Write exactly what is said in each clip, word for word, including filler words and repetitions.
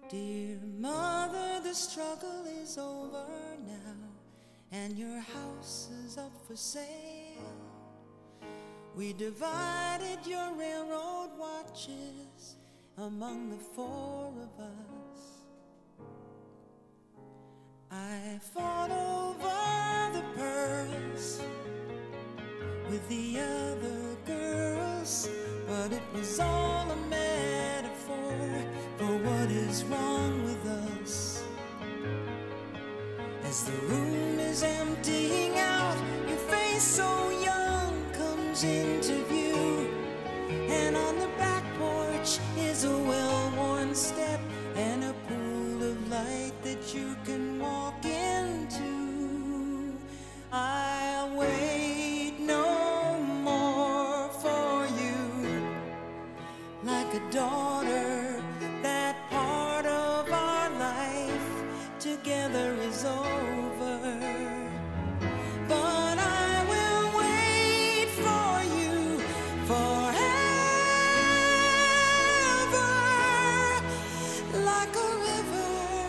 Dear mother, the struggle is over now, and your house is up for sale. We divided your railroad watches among the four of us. I fought over the pearls with the other girls, but it was all a metaphor for what is wrong with us. As the room is emptying out, your face so young comes into view, and on the back porch is a well-worn step and a pool of light that you can walk into. I'll wait no more for you, like a daughter. That part of our life together is over, but I will wait for you forever, like a river.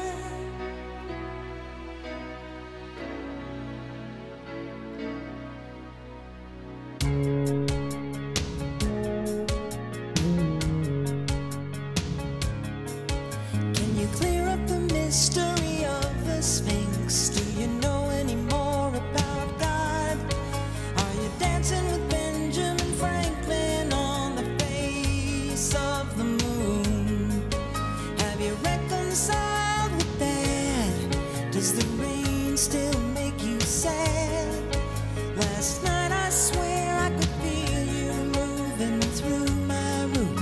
Can you clear up the mystery of the Sphinx? Do you know any more about God? Are you dancing with Benjamin Franklin on the face of the moon? Have you reconciled with that? Does the rain still make you sad? Last night I swear I could feel you moving through my room,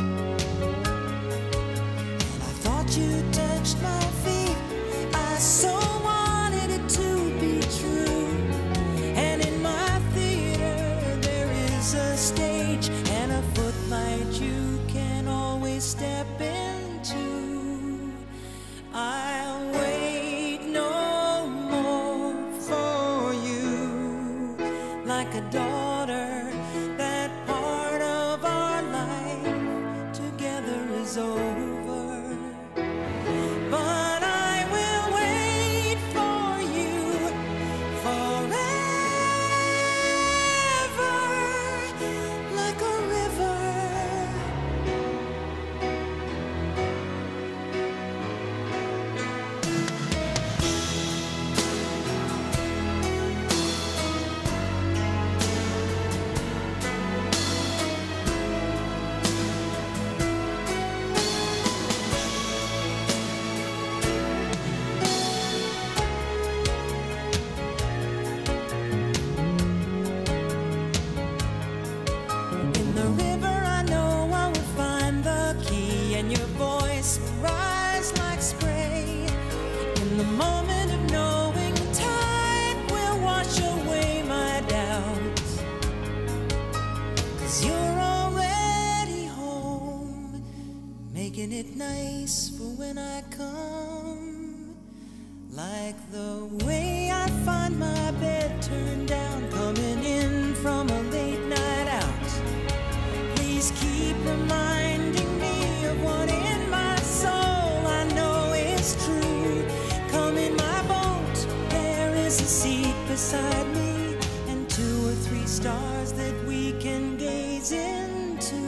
and I thought you touched my feet. I so wanted it to be true. And in my theater there is a stage and a footlight you can always step into. I'll wait no more for you, like a daughter. That part of our life together is over, but I will wait for you forever, like a river. In the river I know I will find the key, and your voice will rise like spray. In the moment of knowing, the tide will wash away my doubts, 'cause you're already home, making it nice for when I come. Like the way I find my bed turned down, coming in from a late night out. Please keep reminding me of what in my soul I know is true. Come in my boat, there is a seat beside me, and two or three stars that we can gaze into.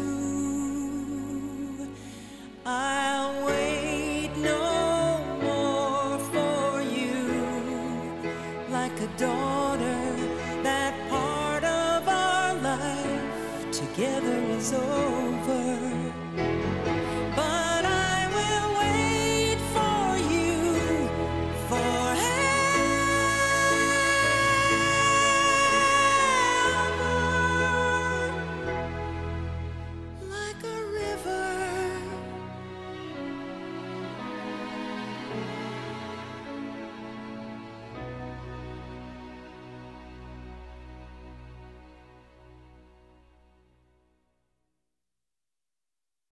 I'll wait no more for you, like a daughter. That part of our life together is over,